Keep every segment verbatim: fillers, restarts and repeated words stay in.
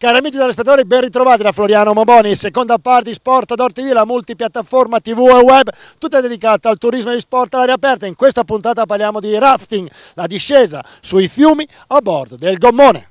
Cari amici telespettatori, ben ritrovati da Floriano Moboni, seconda parte di Sport Outdoor ti vu, la multipiattaforma tivù e web, tutta dedicata al turismo e agli sport all'aria aperta. In questa puntata parliamo di rafting, la discesa sui fiumi a bordo del gommone.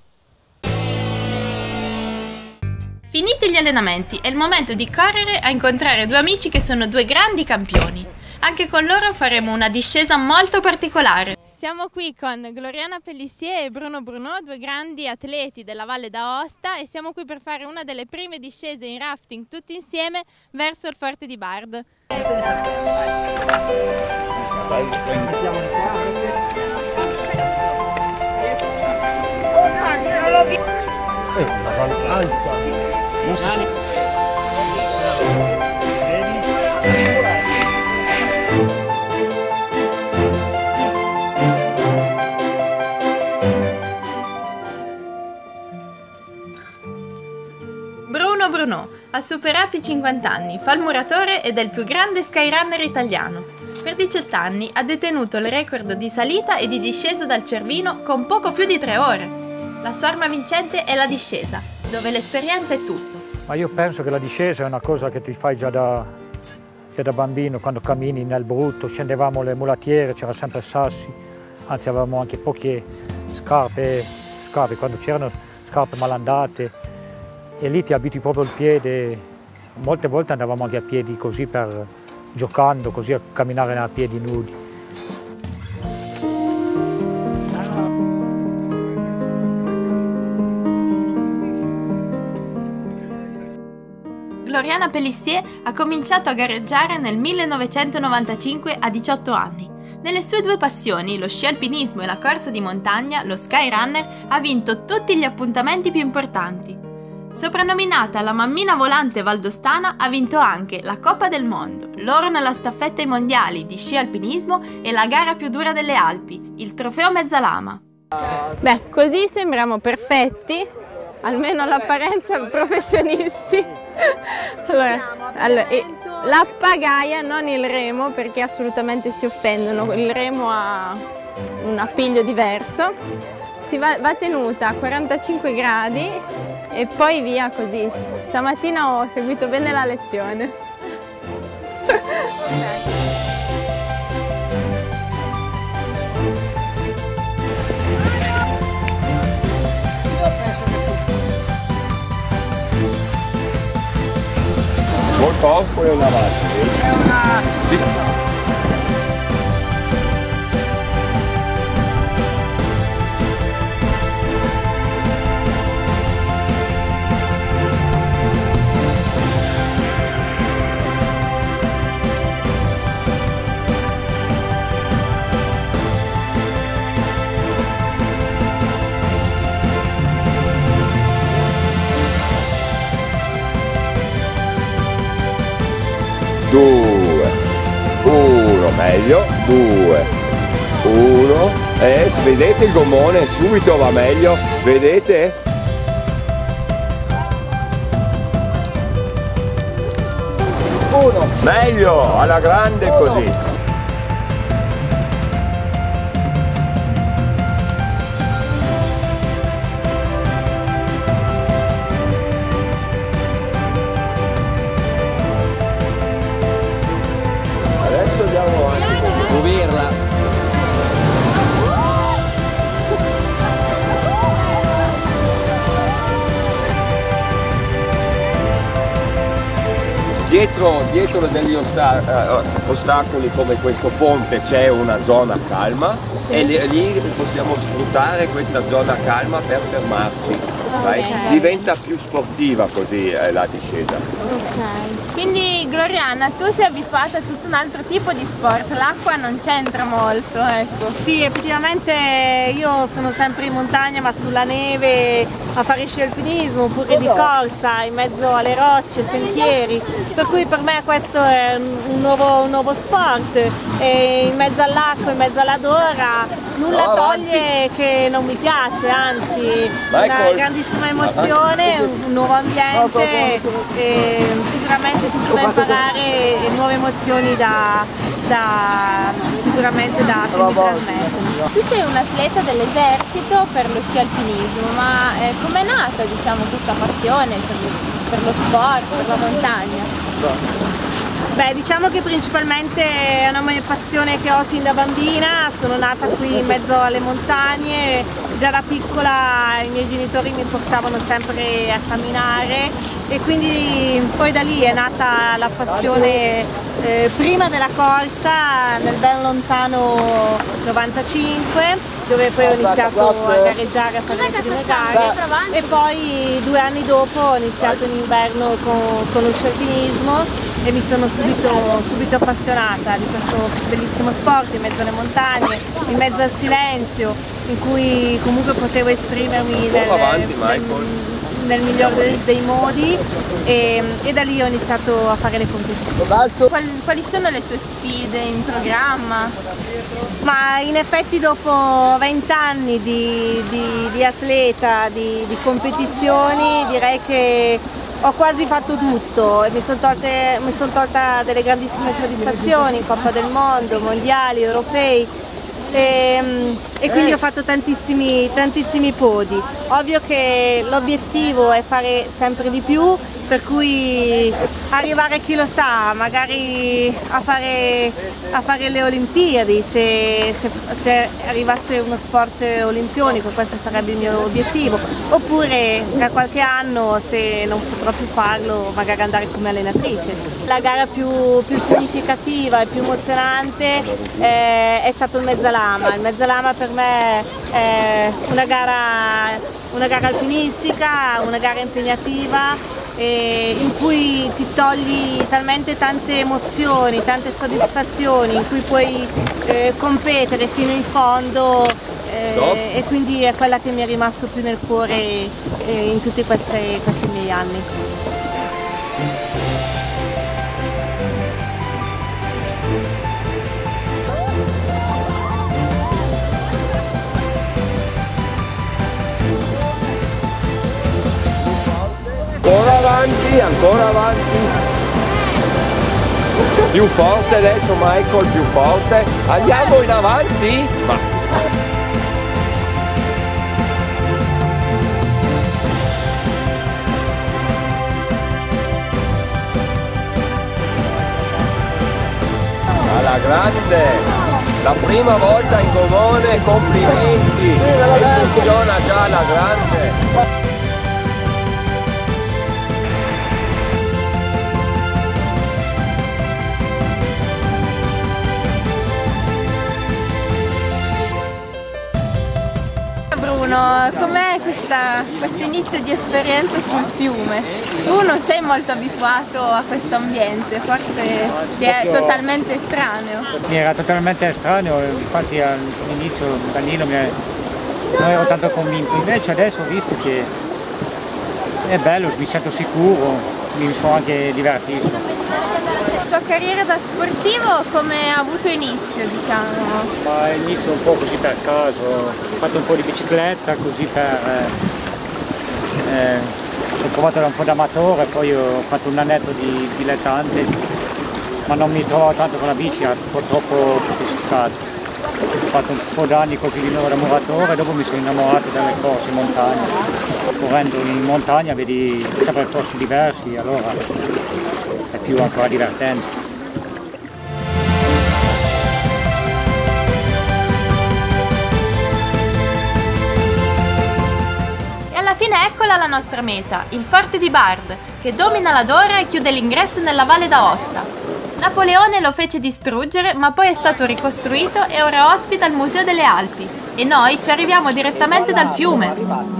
Finiti gli allenamenti, è il momento di correre a incontrare due amici che sono due grandi campioni. Anche con loro faremo una discesa molto particolare. Siamo qui con Gloriana Pellissier e Bruno Bruno, due grandi atleti della Valle d'Aosta, e siamo qui per fare una delle prime discese in rafting tutti insieme verso il Forte di Bard. Bruno Bruno ha superato i cinquanta anni, fa il muratore ed è il più grande skyrunner italiano. Per diciotto anni ha detenuto il record di salita e di discesa dal Cervino con poco più di tre ore. La sua arma vincente è la discesa, dove l'esperienza è tutto. Ma io penso che la discesa è una cosa che ti fai già da, già da bambino, quando cammini nel brutto, scendevamo le mulattiere, c'era sempre sassi, anzi avevamo anche poche scarpe, scarpe quando c'erano scarpe malandate, e lì ti abitui proprio il piede. Molte volte andavamo anche a piedi così, per giocando, così a camminare a piedi nudi. Gloriana Pellissier ha cominciato a gareggiare nel millenovecentonovantacinque a diciotto anni. Nelle sue due passioni, lo sci alpinismo e la corsa di montagna, lo skyrunner ha vinto tutti gli appuntamenti più importanti. Soprannominata la mammina volante valdostana, ha vinto anche la Coppa del Mondo, l'oro nella staffetta ai mondiali di sci alpinismo e la gara più dura delle Alpi, il trofeo Mezzalama. Beh, così sembriamo perfetti, almeno all'apparenza professionisti. Allora, allora, la pagaia, non il remo, perché assolutamente si offendono, il remo ha un appiglio diverso, si va, va tenuta a quarantacinque gradi e poi via così. Stamattina ho seguito bene la lezione. Buon corpo e una avanti. C'è una... Sì. due, uno, meglio, due, uno, e eh, vedete il gommone, subito va meglio, vedete? uno, meglio, alla grande uno. Così. Andiamo avanti, subirla. Dietro, dietro degli osta uh, ostacoli come questo ponte c'è una zona calma, sì. E lì, lì possiamo sfruttare questa zona calma per fermarci. Okay. Diventa più sportiva così eh, la discesa. Ok, quindi Gloriana, tu sei abituata a tutto un altro tipo di sport, l'acqua non c'entra molto, ecco. Sì, effettivamente io sono sempre in montagna, ma sulla neve, a fare sci alpinismo oppure di corsa in mezzo alle rocce, sentieri, per cui per me questo è un nuovo, un nuovo sport, e in mezzo all'acqua, in mezzo alla Dora, nulla toglie che non mi piace, anzi una grandissima grandissima emozione, un nuovo ambiente e sicuramente tutto da imparare e nuove emozioni da, da sicuramente da trasmettere. Tu sei un atleta dell'esercito per lo sci alpinismo, ma eh, com'è nata, diciamo, questa passione per, per lo sport, per la montagna? Beh, diciamo che principalmente è una mia passione che ho sin da bambina, sono nata qui in mezzo alle montagne, già da piccola i miei genitori mi portavano sempre a camminare e quindi poi da lì è nata la passione eh, prima della corsa nel ben lontano novantacinque, dove poi ho iniziato a gareggiare, a fare le prime gare e poi due anni dopo ho iniziato in inverno con, con lo sci alpinismo e mi sono subito, subito appassionata di questo bellissimo sport in mezzo alle montagne, in mezzo al silenzio, in cui comunque potevo esprimermi nel, avanti, nel, nel miglior dei, dei modi e, e da lì ho iniziato a fare le competizioni. Quali, quali sono le tue sfide in programma? Ma in effetti dopo vent'anni di, di, di atleta, di, di competizioni, direi che ho quasi fatto tutto e mi sono son tolta delle grandissime soddisfazioni, Coppa del Mondo, mondiali, europei e, e quindi ho fatto tantissimi, tantissimi podi. Ovvio che l'obiettivo è fare sempre di più, per cui arrivare chi lo sa, magari a fare, a fare le Olimpiadi, se, se, se arrivasse uno sport olimpionico questo sarebbe il mio obiettivo, oppure tra qualche anno se non potrò più farlo magari andare come allenatrice. La gara più, più significativa e più emozionante eh, è stato il Mezzalama. Il Mezzalama per me è una gara, una gara alpinistica, una gara impegnativa e in cui ti togli talmente tante emozioni, tante soddisfazioni, in cui puoi eh, competere fino in fondo eh, e quindi è quella che mi è rimasto più nel cuore eh, in tutti questi, questi miei anni. Ancora avanti, ancora avanti. Più forte adesso Michael, più forte. Andiamo in avanti. Va. Alla grande. La prima volta in Gomone, complimenti. E funziona già alla grande. Bruno, com'è questo inizio di esperienza sul fiume? Tu non sei molto abituato a questo ambiente, forse ti è totalmente estraneo. Mi era totalmente estraneo, infatti all'inizio Danilo mi è... non ero tanto convinto, invece adesso ho visto che è bello, mi sento sicuro, mi sono anche divertito. La tua carriera da sportivo come ha avuto inizio, diciamo? Ma inizio un po' così per caso, ho fatto un po' di bicicletta così per... Eh, eh, ho provato da un po' da amatore, poi ho fatto un annetto di dilettante, ma non mi trovavo tanto con la bici, era un po' troppo sofisticato. Ho fatto un po' d'anni così di nuovo da muratore e dopo mi sono innamorato delle corse in montagna. Correndo in montagna vedi sempre posti diversi, allora è più ancora divertente. E alla fine eccola la nostra meta, il Forte di Bard, che domina la Dora e chiude l'ingresso nella Valle d'Aosta. Napoleone lo fece distruggere, ma poi è stato ricostruito e ora ospita il Museo delle Alpi. E noi ci arriviamo direttamente dal fiume.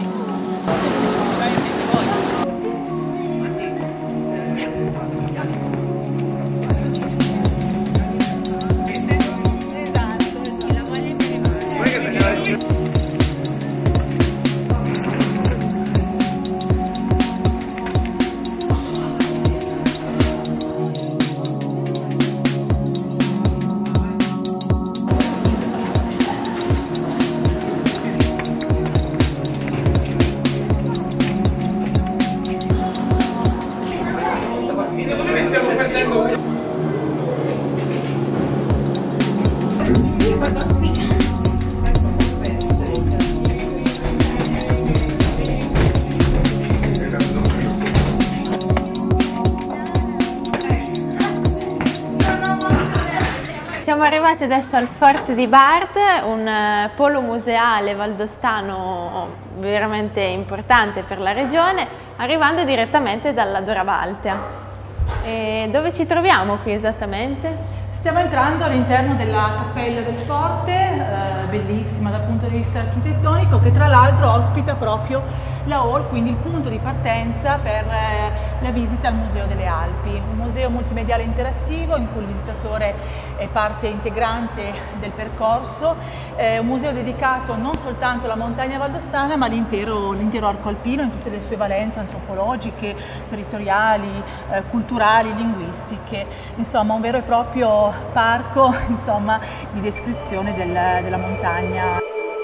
Siamo arrivati adesso al Forte di Bard, un polo museale valdostano veramente importante per la regione, arrivando direttamente dalla Dora Baltea. E dove ci troviamo qui esattamente? Stiamo entrando all'interno della cappella del forte, eh, bellissima dal punto di vista architettonico, che tra l'altro ospita proprio la hall, quindi il punto di partenza per eh, la visita al Museo delle Alpi, un museo multimediale interattivo in cui il visitatore è parte integrante del percorso, eh, un museo dedicato non soltanto alla montagna valdostana ma all'intero l'intero arco alpino in tutte le sue valenze antropologiche, territoriali, eh, culturali, linguistiche, insomma un vero e proprio parco insomma, di descrizione del, della montagna.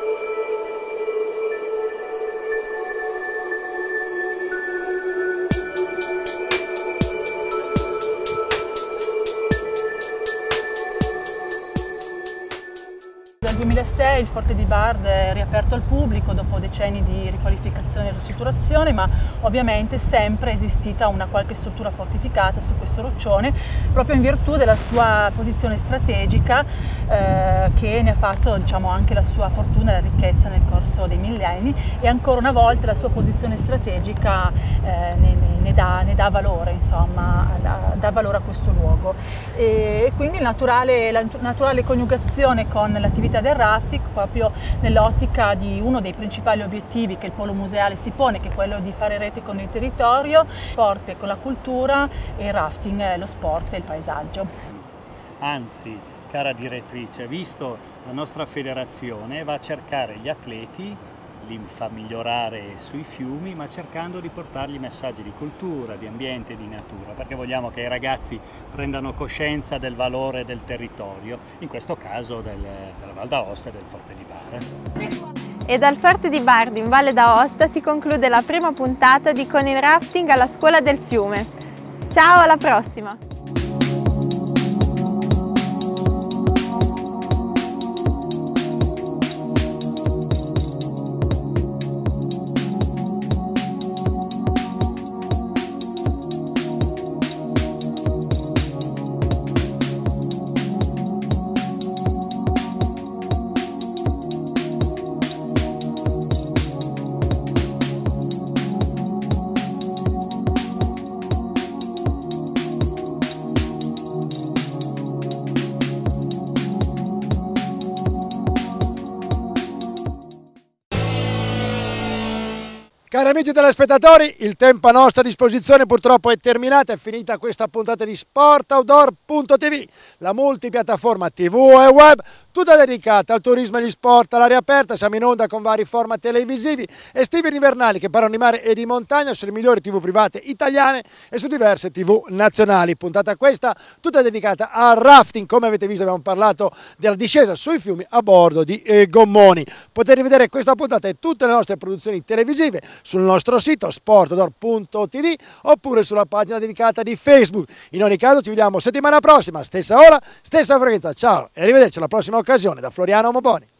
Nel duemilasei il Forte di Bard è riaperto al pubblico dopo decenni di riqualificazione e ristrutturazione, ma ovviamente sempre è esistita una qualche struttura fortificata su questo roccione, proprio in virtù della sua posizione strategica eh, che ne ha fatto diciamo, anche la sua fortuna e la ricchezza nel corso dei millenni, e ancora una volta la sua posizione strategica eh, ne, ne, dà, ne dà valore, insomma, dà, dà valore a questo luogo. E, e quindi naturale, la naturale coniugazione con l'attività del rafting, proprio nell'ottica di uno dei principali obiettivi che il polo museale si pone, che è quello di fare rete con il territorio, forte con la cultura, e il rafting, lo sport e il paesaggio. Anzi, cara direttrice, visto la nostra federazione va a cercare gli atleti, li fa migliorare sui fiumi, ma cercando di portargli messaggi di cultura, di ambiente, di natura, perché vogliamo che i ragazzi prendano coscienza del valore del territorio, in questo caso del, della Val d'Aosta e del Forte di Bard. E dal Forte di Bard in Valle d'Aosta si conclude la prima puntata di Con il rafting alla Scuola del Fiume. Ciao, alla prossima! Cari amici telespettatori, il tempo a nostra disposizione purtroppo è terminato, è finita questa puntata di Sport Outdoor punto tv, la multipiattaforma tivù e web, tutta dedicata al turismo e agli sport all'aria aperta. Siamo in onda con vari format televisivi estivi e invernali che parlano di mare e di montagna sulle migliori tivù private italiane e su diverse tivù nazionali. Puntata questa tutta dedicata al rafting, come avete visto abbiamo parlato della discesa sui fiumi a bordo di eh, gommoni. Potete rivedere questa puntata e tutte le nostre produzioni televisive sul nostro sito sport outdoor punto tv oppure sulla pagina dedicata di Facebook. In ogni caso ci vediamo settimana prossima, stessa ora, stessa frequenza. Ciao e arrivederci alla prossima occasione da Floriano Moboni.